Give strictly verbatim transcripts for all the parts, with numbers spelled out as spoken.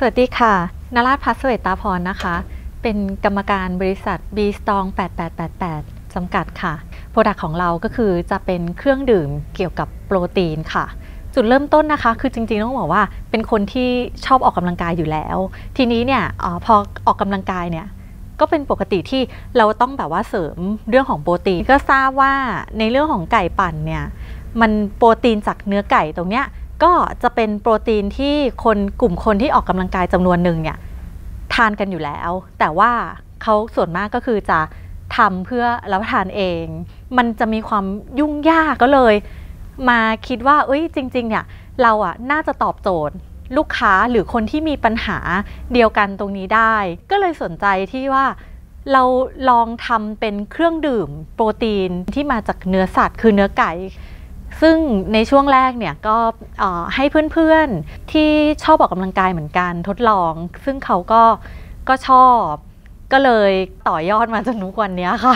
วัสดีค่ะนราชพัฒน์เสวตาพรนะคะเป็นกรรมการบริษัท บี Strong แปดแปดแปดแปด จำกัดค่ะโปรดักต์ของเราก็คือจะเป็นเครื่องดื่มเกี่ยวกับโปรตีนค่ะจุดเริ่มต้นนะคะคือจริงๆต้องบอกว่าเป็นคนที่ชอบออกกำลังกายอยู่แล้วทีนี้เนี่ยอพอออกกำลังกายเนี่ยก็เป็นปกติที่เราต้องแบบว่าเสริมเรื่องของโปรตีนก็ทราบว่าในเรื่องของไก่ปั่นเนี่ยมันโปรตีนจากเนื้อไก่ตรงเนี้ยก็จะเป็นโปรตีนที่คนกลุ่มคนที่ออกกำลังกายจำนวนหนึ่งเนี่ยทานกันอยู่แล้วแต่ว่าเขาส่วนมากก็คือจะทำเพื่อรับประทานเองมันจะมีความยุ่งยากก็เลยมาคิดว่าเอ้ยจริงๆเนี่ยเราอ่ะน่าจะตอบโจทย์ลูกค้าหรือคนที่มีปัญหาเดียวกันตรงนี้ได้ก็เลยสนใจที่ว่าเราลองทำเป็นเครื่องดื่มโปรตีนที่มาจากเนื้อสัตว์คือเนื้อไก่ซึ่งในช่วงแรกเนี่ยก็ให้เพื่อนๆที่ชอบออกกำลังกายเหมือนกันทดลองซึ่งเขาก็ก็ชอบก็เลยต่อยอดมาจนทุกวันนี้ค่ะ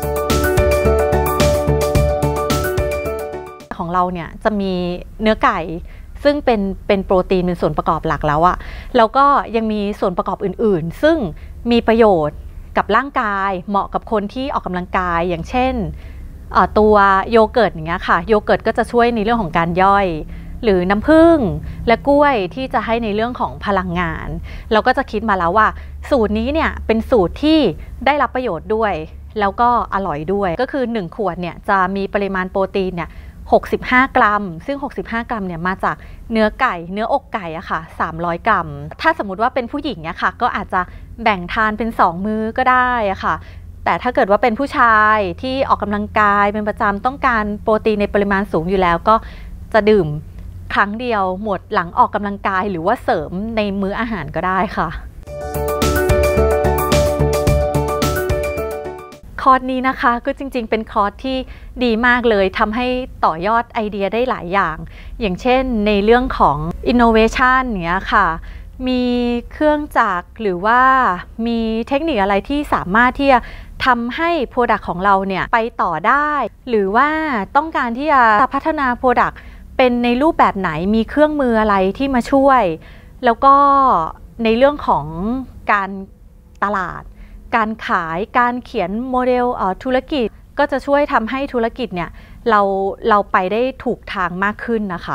ของเราเนี่ยจะมีเนื้อไก่ซึ่งเป็นเป็นโปรตีนเป็นส่วนประกอบหลักแล้วอะแล้วก็ยังมีส่วนประกอบอื่นๆซึ่งมีประโยชน์กับร่างกายเหมาะกับคนที่ออกกำลังกายอย่างเช่นตัวโยเกิร์ตอย่างเงี้ยค่ะโยเกิร์ตก็จะช่วยในเรื่องของการย่อยหรือน้ำผึ้งและกล้วยที่จะให้ในเรื่องของพลังงานเราก็จะคิดมาแล้วว่าสูตรนี้เนี่ยเป็นสูตรที่ได้รับประโยชน์ด้วยแล้วก็อร่อยด้วยก็คือหนึ่งขวดเนี่ยจะมีปริมาณโปรตีนเนี่ยหกสิบห้ากรัมซึ่งหกสิบห้ากรัมเนี่ยมาจากเนื้อไก่เนื้ออกไก่อะค่ะสามร้อยกรัมถ้าสมมุติว่าเป็นผู้หญิงเนี่ยค่ะก็อาจจะแบ่งทานเป็นสองมื้อก็ได้อะค่ะแต่ถ้าเกิดว่าเป็นผู้ชายที่ออกกำลังกายเป็นประจำต้องการโปรตีนในปริมาณสูงอยู่แล้วก็จะดื่มครั้งเดียวหมดหลังออกกำลังกายหรือว่าเสริมในมื้ออาหารก็ได้ค่ะคอร์สนี้นะคะก็จริงๆเป็นคอร์สที่ดีมากเลยทำให้ต่อยอดไอเดียได้หลายอย่างอย่างเช่นในเรื่องของ innovation เนี้ยค่ะมีเครื่องจักรหรือว่ามีเทคนิคอะไรที่สามารถที่จะทำให้ Product ของเราเนี่ยไปต่อได้หรือว่าต้องการที่จะพัฒนา Product เป็นในรูปแบบไหนมีเครื่องมืออะไรที่มาช่วยแล้วก็ในเรื่องของการตลาดการขายการเขียนโมเดลธุรกิจก็จะช่วยทำให้ธุรกิจเนี่ยเราเราไปได้ถูกทางมากขึ้นนะคะ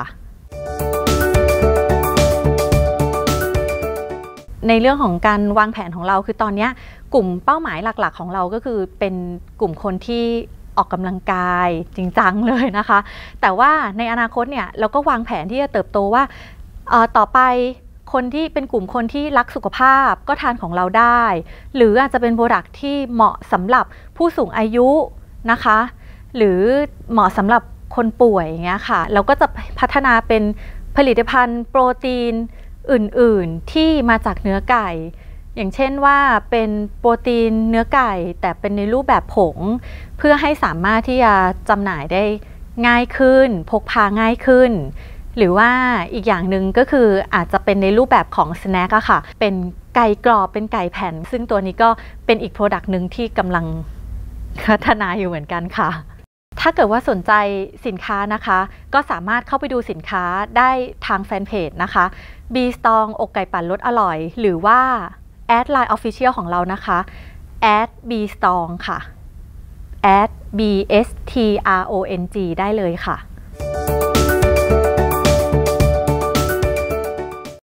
ในเรื่องของการวางแผนของเราคือตอนนี้กลุ่มเป้าหมายหลักๆของเราก็คือเป็นกลุ่มคนที่ออกกำลังกายจริงจังเลยนะคะแต่ว่าในอนาคตเนี่ยเราก็วางแผนที่จะเติบโตว่าต่อไปคนที่เป็นกลุ่มคนที่รักสุขภาพก็ทานของเราได้หรืออาจจะเป็นโปรดักต์ที่เหมาะสำหรับผู้สูงอายุนะคะหรือเหมาะสำหรับคนป่วยอย่างเงี้ยค่ะเราก็จะพัฒนาเป็นผลิตภัณฑ์โปรตีนอื่นๆที่มาจากเนื้อไก่อย่างเช่นว่าเป็นโปรตีนเนื้อไก่แต่เป็นในรูปแบบผงเพื่อให้สามารถที่จะจำหน่ายได้ง่ายขึ้นพกพาง่ายขึ้นหรือว่าอีกอย่างหนึ่งก็คืออาจจะเป็นในรูปแบบของสแน็คอะค่ะเป็นไก่กรอบเป็นไก่แผ่นซึ่งตัวนี้ก็เป็นอีกโปรดักต์หนึ่งที่กำลังพัฒนาอยู่เหมือนกันค่ะถ้าเกิดว่าสนใจสินค้านะคะก็สามารถเข้าไปดูสินค้าได้ทางแฟนเพจนะคะ บี Strong อกไก่ปั่นรสอร่อยหรือว่าแอด ไลน์ Official ของเรานะคะแอด บี Strong ค่ะแอด บี เอส ที อาร์ โอ เอ็น จี ได้เลยค่ะ